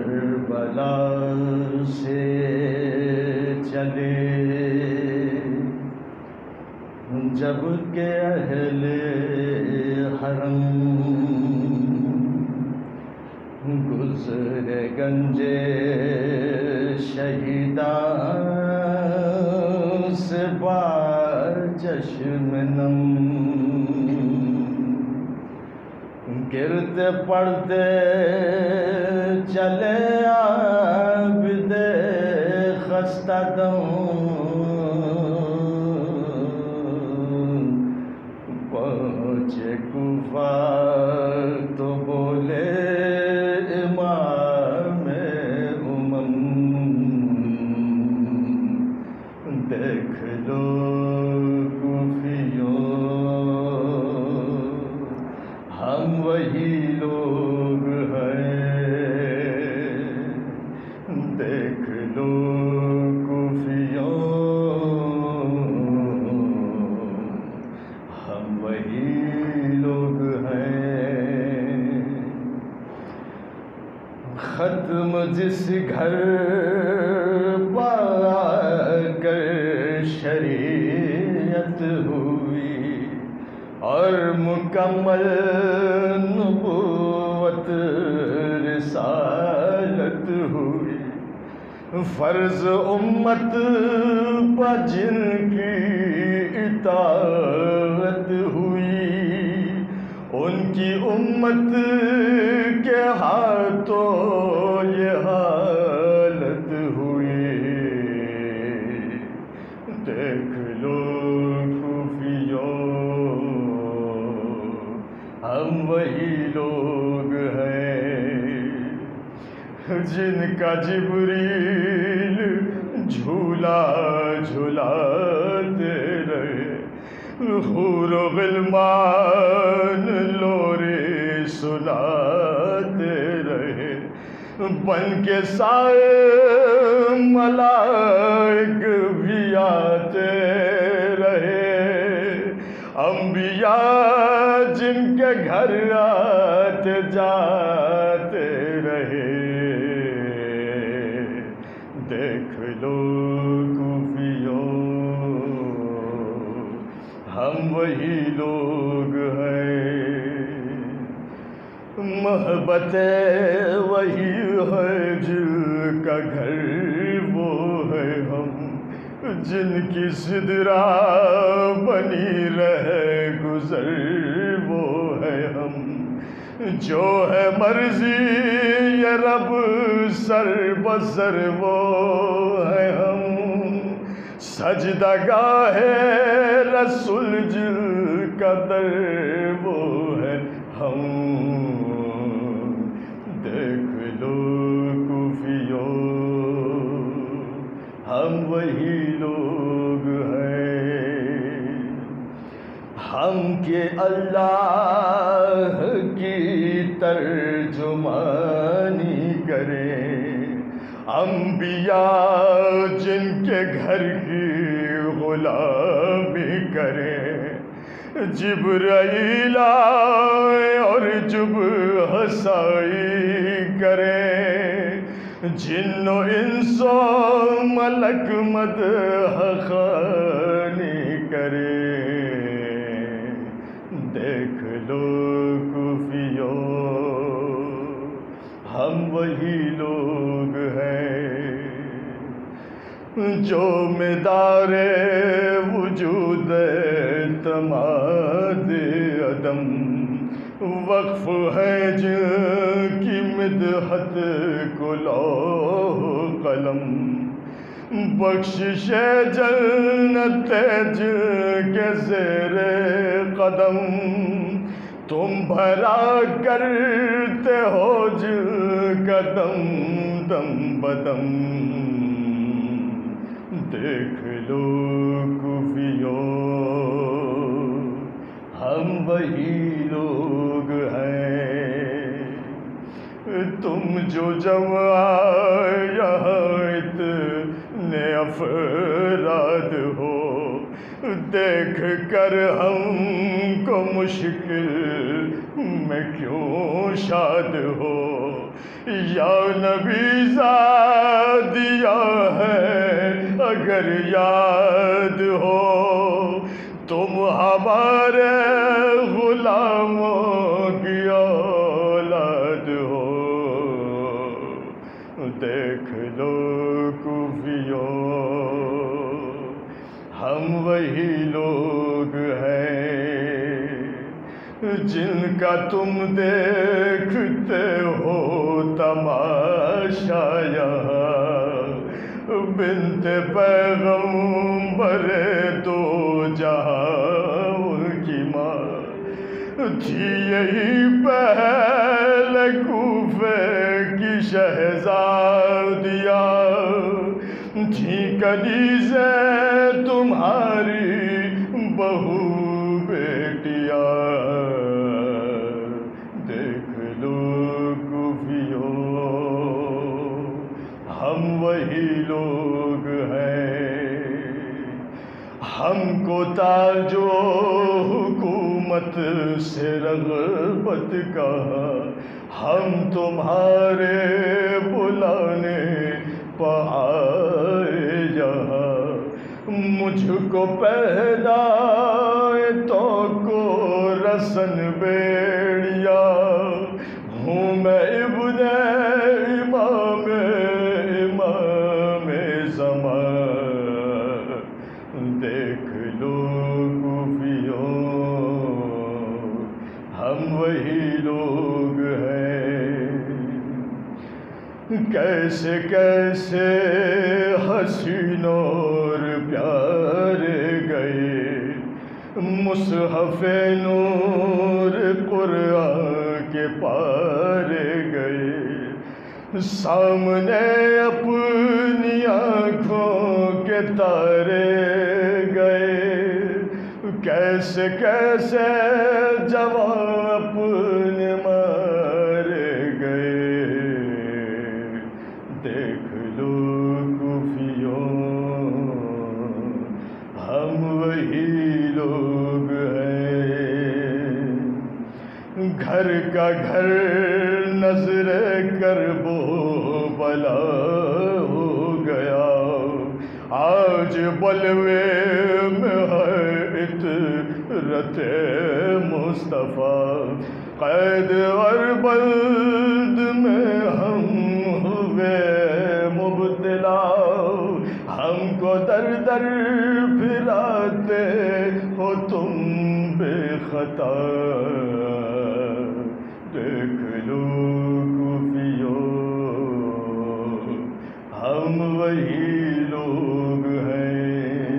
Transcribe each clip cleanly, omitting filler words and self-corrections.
کربلا سے چلے جب کہ اہل حرم گزرے گنج شہیدان سے با چشم نم گرد پڑتے چلے عابد خستہ دم پہنچے کوفہ تو بولے امام امم دیکھ لو کوفیوں ہم وہی لوگ ہیں دیکھ لو کوفیوں ہم وہی لوگ ہیں ختم جس گھر پا کر شریعت ہوئی اور مکمل نبوت رسالت ہوئی فرض امت پر جن کی اطاعت ہوئی ان کی امت کے ہاتھوں یہ حالت ہوئی دیکھ لو ہم وہی لوگ ہیں جن کا جبریل جھولا جھولاتے رہے حور و غلمان لورے سناتے رہے بن کے سائے ملائک بھی آتے رہے انبیاء جن کے گھر آتے جاتے رہے دیکھ لو کوفیوں ہم وہی لوگ ہیں محبت وہی ہے جن کا گھر وہ ہے ہم جن کی سدرا بنی رہے گزر وہ ہے ہم جو ہے مرضی یہ رب سر بسر وہ ہے ہم سجدہ گاہ رسول جل کا در وہ ہے ہم دیکھ لو کوفیوں ہم وہی لوگ ہیں ہم کہ اللہ کی ترجمانی کریں انبیاء جن کے گھر کی غلامی کریں جبرائیل آئے اور جب ہسائی کریں جن و انس و ملک مدح خوانی کریں دیکھ لو کوفیوں ہم وہی لوگ ہیں جو مدار وجود اعتماد عدم وقف ہے جن کی مدحت کو لوح قلم بخشش جنت جن کے زیر قدم تم بھرا کرتے ہو جن کا دم دم بدم دیکھ لو کوفیوں ہم وہی لوگ ہیں تم جو جمع یہاں اتنے افراد ہو دیکھ کر ہم کو مشکل میں کیوں شاد ہو، یا نبی زاد یا ہے اگر یاد ہو، تم ہمارے غلاموں کی اولاد ہو۔ دیکھ لو کوفیوں، ہم وہی لوگ ہیں جن کا تم دیکھتے ہو تماشا یہاں، بنت پیغمبر دو جہاں ان کی ماں تھی، یہی پہل کوفے کی شہزادیاں تھی، کنیزیں تمہاری بہو بیٹیاں۔ دیکھ لو کوفیوں، ہم وہی لوگ ہیں، ہم کو تاج و حکومت سے رغبت کہاں، ہم تمہارے بلانے پہ آئے یہاں، مجھ کو پہنا تو کو رسن بیڑیا، ہوں میں ابن امام زمان۔ دیکھ لو کوفیوں، ہم وہی لوگ ہیں، کیسے کیسے حسین اور پیارے گئے، مصحف نور قرآن کے پارے گئے، سامنے اپنی آنکھوں کے تارے گئے، کیسے کیسے جوان اپنے مارے گئے۔ دیکھ لو کوفیوں، ہم وہی لوگ ہیں، گھر کا گھر نظر کرب و بلا ہو گیا، آج بلوے میں ہے عطرت مصطفیٰ، قید اور بند میں ہم ہوئے مبتلا، ہم کو در در پھراتے ہو تم بے خطا۔ دیکھ لو کوفیوں، ہم وہی لوگ ہیں،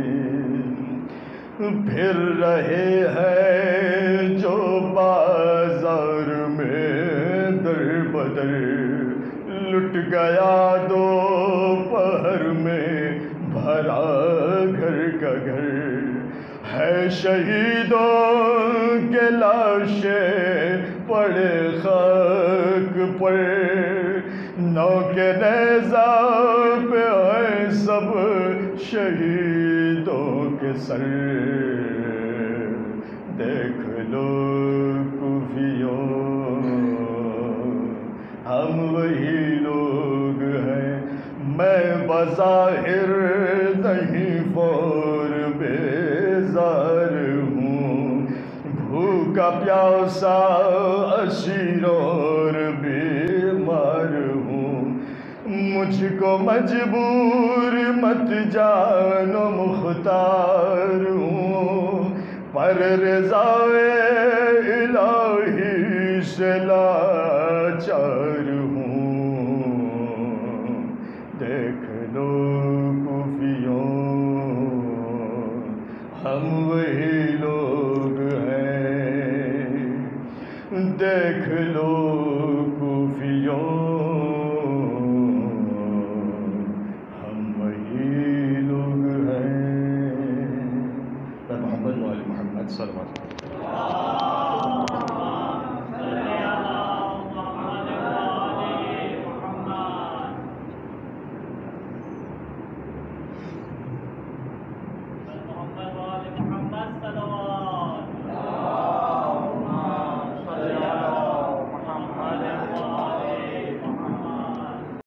پھر رہے ہیں جو بازار میں در بدر، لٹ گیا دوپہر میں بھرا گھر کا گھر، ہے شہیدوں کے لاشیں پڑے خاک پر، نو کے نیزہ پہ ہے سب شہیدوں کے سر۔ دیکھ لو کوفیوں، ہم وہی لوگ ہیں، میں بظاہر نہیں فور بیزار ہوں، بھوکا پیاسا اسیر اور بیمار ہوں، مجھ کو مجبور مت جانو مختار ہوں، پر رضائے الہی سے لاچار ہوں۔ دیکھ لو کوفیوں، ہم وہی لوگ ہیں، دیکھ لو کوفیوں، ہم وہی لوگ ہیں۔ محمد وآل محمد صلی اللہ علیہ وسلم۔